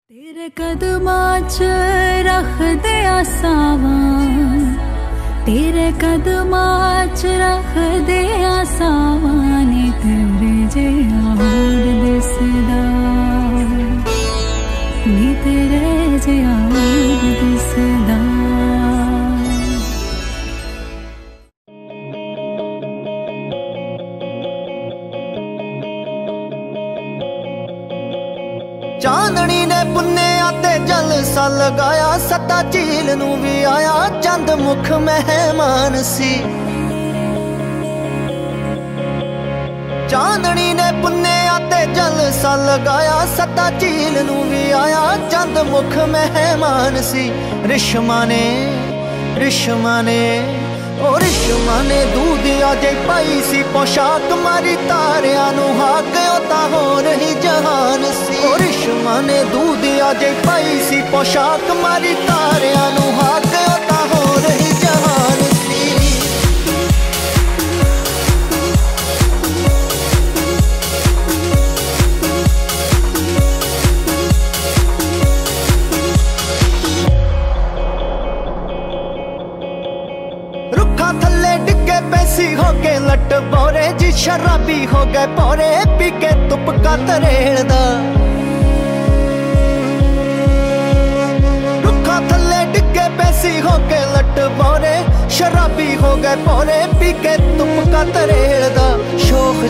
तेरे कदमां च रख दे आसावां, तेरे कदमां च रख दे आसावां, नी तेरे जिहा होर दिसदा, नी तेरे जिहा होर दिसदा। चांदनी ने पुन्नेया ते जलसा लगाया, सता झील नू भी आया चंद मुख मेहमान सी। चांदनी ने पुन्नेया ते जलसा लगाया, सता झील नू भी आया चंद मुख मेहमान सी। रिश्मा ने ओ रिश्मा ने दूधिया जे पाई सी पोशाक, मारी तारिया नू हाक ओता होर ही जहान सी। ओ रिश्मा ने दूधिया जे पाई सी पोशाक, मारी तारिया नू हाक ओता होर ही जहान सी। रुखा थल्ले डिगे पैसी हो के लट बोरे जी, शराबी हो गए पोरे पी के तुपका तरेड़दा। रुखा थल्ले डिगे पैसी हो के लट बोरे, शराबी हो गए पोरे पी के तुपका तरेड़दा। शोख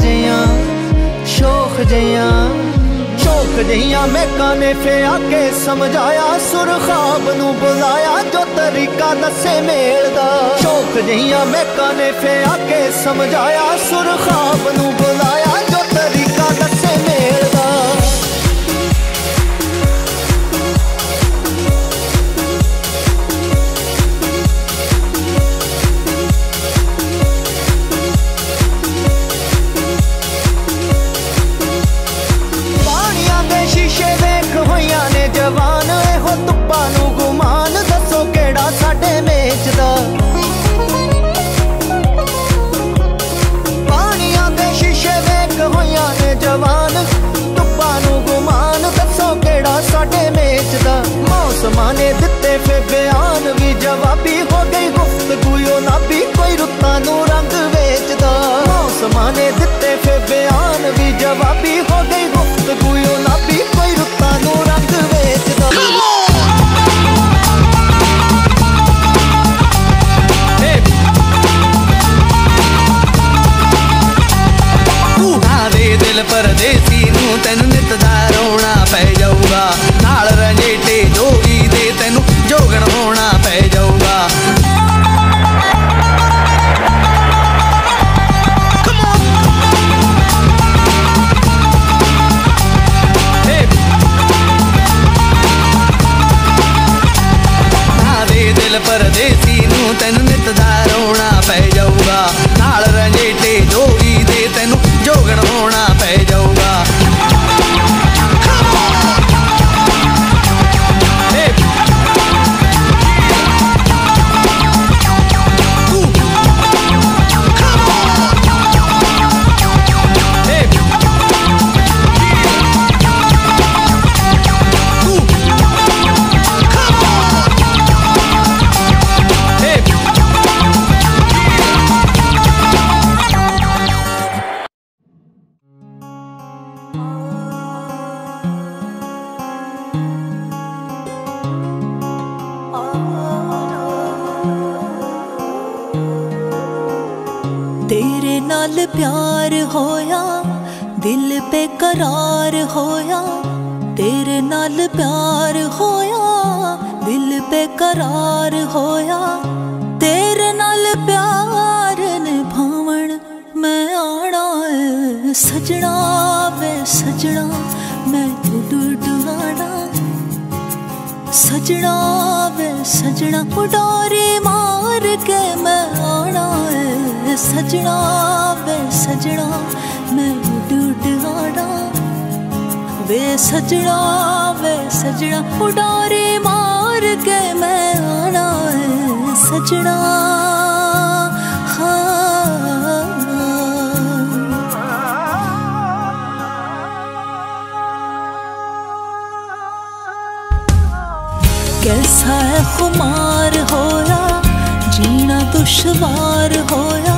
जइयां मैं काने फे आके समझाया, सुर ख्वाब नू बुलाया जो तरीका दसे मेलदा। शोख जइयां मैं काने फे आके समझाया, सुर ख्वाब नू बुलाया जो तरीका दसे मेलदा। जवान हो तुप्पा नू गुमान, दसो केड़ा साडे मेचदा। पानिया दे शीशे वेख होइया ने जवान, तुप्पा नू गुमान, दसो केड़ा साडे मेचदा। मौसमां ने दिते फे बयान भी जवाबी, हो गई गुफ्तगू ना भी कोई रुत्तां नू रंग वेचदा। मौसमां ने दिते फे बयान भी जवाबी, हो गई गुफ्तगू ना भी कोई रुत्तां नू रंग वेचदा। दिल परदेसी नू तेनू नित दा रोना पै जाऊगा, नाल रंजेटे जोगी दे तेनू जोगण होना पै जाऊगा। दिल परदेसी नू तेनू नित दा रोना पै जाऊगा, नाल रंजेटे जोगी दे तेनू जोगण होना पै जाऊगा। तेरे नाल प्यार होया, दिल पे करार होया। तेरे नाल प्यार होया, दिल पे करार होया। तेरे नाल प्यार निभावण मैं आना है सजना, वे सजना मैं उड़ उड़ आना। सजना वे सजना उडारी मार के मैं आना है सजना, वे सजना मैं उड़ उड़ आना। वे सजना उडारी मार के मैं आना है सजना। हाँ कैसा है खुमार होया जीना दुश्वार होया,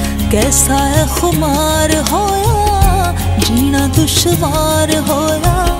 कैसा है खुमार होया जीना दुश्वार होया।